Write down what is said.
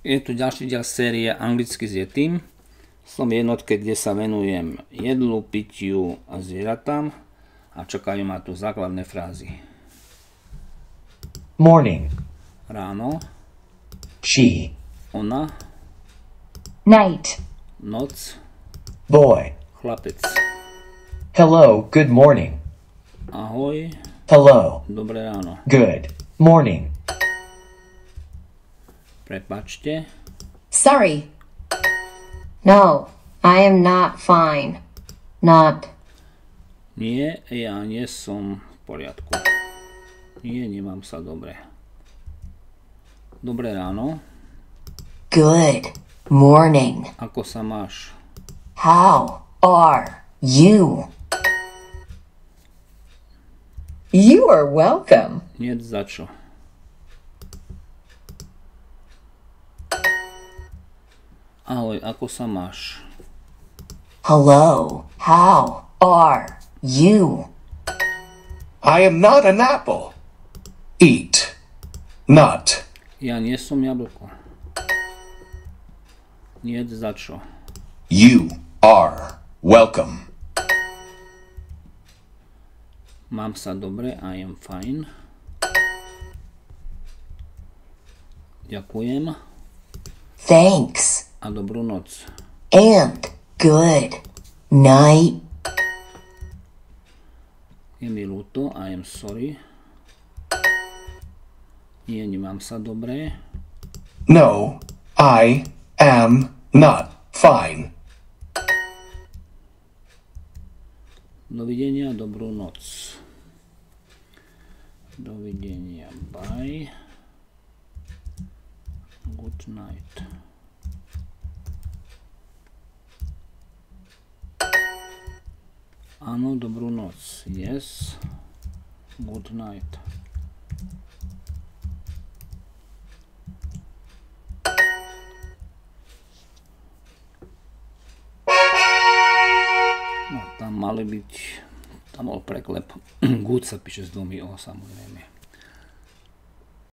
Je tu ďalší diel série Anglicky s Yetím. Som v jednotke, kde sa venujem jedlu, pitiu a zvieratám a čakajú ma tu základné frázy. Morning. Ráno. She. Ona. Night. Noc. Boy. Chlapec. Hello, good morning. Ahoj. Hello. Dobré ráno. Good morning. Prepáčte. Sorry. No, I am not fine. Not. Nie, ja nie som v poriadku. Nie, nemám sa dobre. Dobré ráno. Good morning. Ako sa máš? How are you? You are welcome. Nie za čo. Ahoj, ako sa máš? Hello, how are you? I am not an apple. Eat. Not. Ja nie som jablko. Nie za čo. You are welcome. Mám sa dobre, I am fine. Ďakujem Thanks. a dobrú noc. And good night. Je mi ľúto, I am sorry. Nie, nemám sa dobre. No, I am not fine. Dovidenia, dobrú noc. Dovidenia, bye. Good night. Áno, dobrú noc. Yes. Good night. No, tam mali byť, tam bol preklep. Good sa píše s dvomi O, samozrejme.